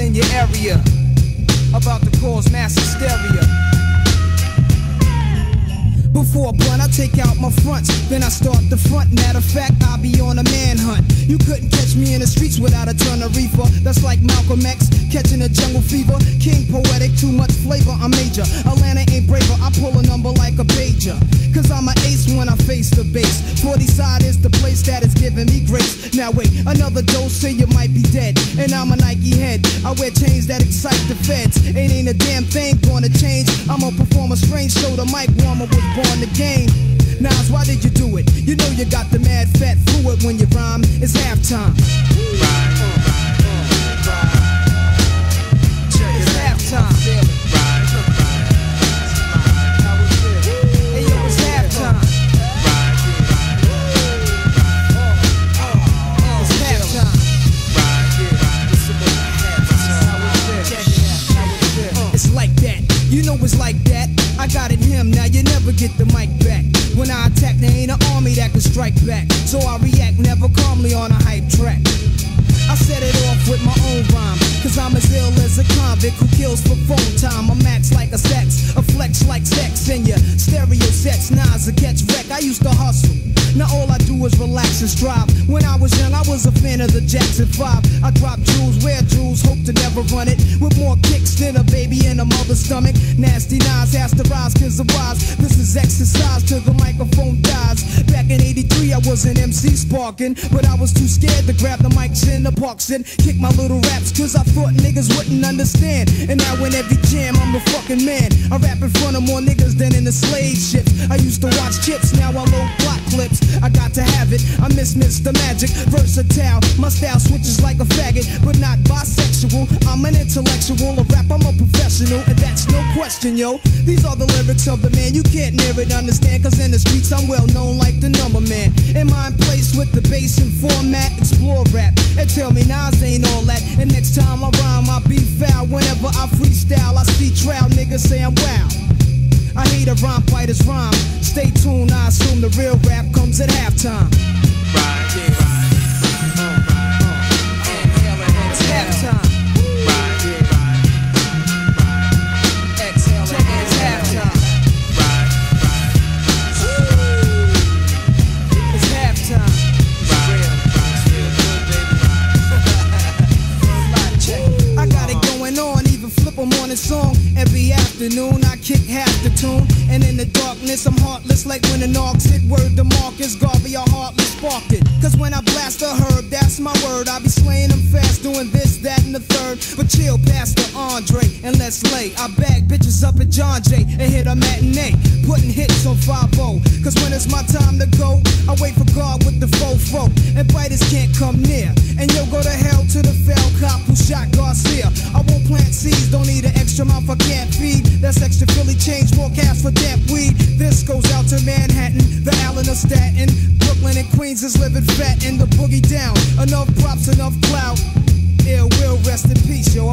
in your area, about to cause mass hysteria. Before a blunt, I take out my fronts, then I start the front. Matter of fact, I'll be on a manhunt. You couldn't catch me in the streets without a ton of reefer. That's like Malcolm X catching a jungle fever. King poetic, too much flavor, I'm major. Atlanta ain't braver, I pull a number like a pager. Cause I'm an ace when I face the base. 40 side is the place that is giving me grace. Now wait, another dose, say you might be dead. And I'm a Nike head, I wear chains that excite the feds. It ain't a damn thing gonna change. I'ma perform a strange show, the mic warmer was born the game. Nas, why did you do it? You know you got the mad fat fluid when you rhyme. It's halftime. It's halftime. Hey yo, it's halftime. It's halftime. It's like that. You know it's like that. I got it him, now you never get the mic back. When I attack, there ain't an army that can strike back. So I react never calmly on a hype track. I set it off with my own rhyme, cause I'm as ill as a convict who kills for phone time. A max like a sex, a flex like sex in your stereo sets. Nas a catch wreck, I used to hustle. Now all I do is relax and strive. When I was young, I was a fan of the Jackson 5. I drop jewels, wear jewels, hope to never run it. With more kicks than a baby in a mother's stomach. Nasty Nas has to rise cause of wise. This is exercise till the microphone dies. Back in 83, I was an MC sparking, but I was too scared to grab the mics in the parks and kick my little raps cause I thought niggas wouldn't understand. And now in every jam, I'm the fucking man. I rap in front of more niggas than in the slave ships. I used to watch Chips, now I load plot clips. I got to have it, I miss Mr. Magic. Versatile, my style switches like a faggot, but not bisexual. I'm an intellectual, a rap, I'm a professional, and that's no question, yo. These are the lyrics of the man, you can't near it, understand, cause in the streets I'm well known like the number man. Am I in place with the bass and format? Explore rap, and tell me Nas ain't all that. And next time I rhyme, I'll be foul. Whenever I freestyle, I see trout niggas say I'm wow. I hate a rhyme fighter's rhyme. Stay tuned, I assume the real rap comes at halftime. Right, yeah. It's halftime. Exhale, it's halftime. It's halftime. I got it going on, even flip a morning song. Every afternoon I kick half the tune, and in the darkness I'm heartless like when the Nogs hit. Word to Marcus Garvey, a heartless sparked it. Cause when I blast a herb, that's my word. I be slaying them fast, doing this, that, and the third. But chill, Pastor Andre, and let's lay. I bag bitches up at John Jay and hit a matinee, putting hits on 5-0. Cause when it's my time to go, I wait for God with the fofo, and biters can't come near. And you'll go to hell to the fell cop who shot Garcia. I won't plant seeds, don't need an extra mouth I can't feed. That's extra Philly change, more cash for damp weed. This goes out to Manhattan, the Allen of Staten. Brooklyn and Queens is living fat in the boogie down. Enough props, enough clout. Ill will, rest in peace, yo.